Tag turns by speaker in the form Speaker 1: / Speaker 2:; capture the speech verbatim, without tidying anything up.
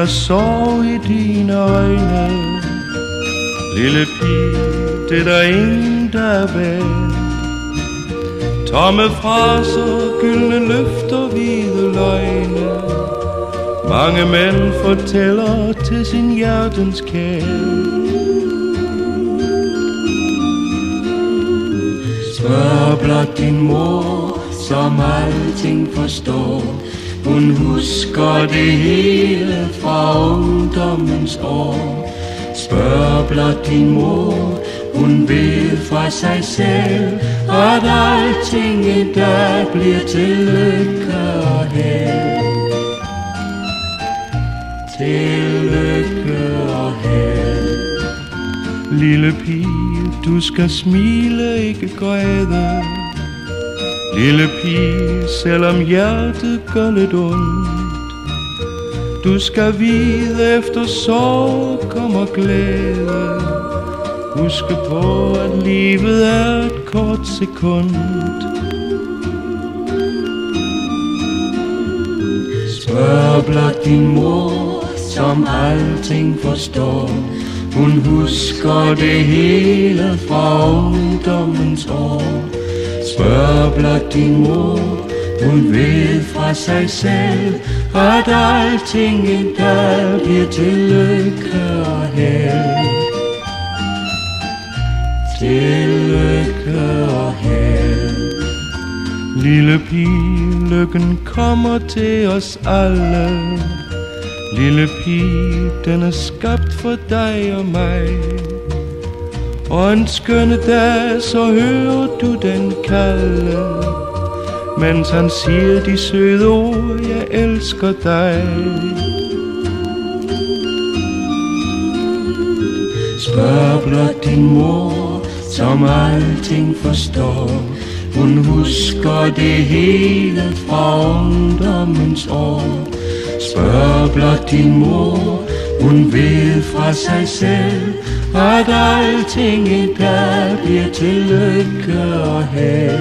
Speaker 1: sorg i dine øjne. Lille pige, det er der ingen, der er værd. Tomme fraser, gyldne løfter, hvide løgne. Mange mænd fortæller til sin hjertens kære. Spørg blot din mor, som alting forstår. Hun husker det hele fra ungdommens år. Spørg blot din mor, hun ved fra sig selv, at alting en dag bliver til lykke og held. Til lykke og held. Lille pige, du skal smile, ikke græde. Lille pige, selvom hjertet gør lidt ondt. Du skal vide, efter sorg kommer glæde. Husk på, at livet er et kort sekund. Spørg blot din mor, som alting forstår. Hun husker det hele fra ungdommens år. Spørg blot din mor, hun ved fra sig selv, at alting en dag bliver til lykke og held. Til lykke og held. Lille pige, lykken kommer til os alle. Lille pige, den er skabt for dig og mig. Og en skønne dag, så hører du den kalde, mens han siger de søde ord, jeg elsker dig. Spørg blot din mor, som alting forstår. Hun husker det hele fra ungdommens år. Spørg blot din mor, hun ved fra sig selv, at alting en dag bliver til lykke og held.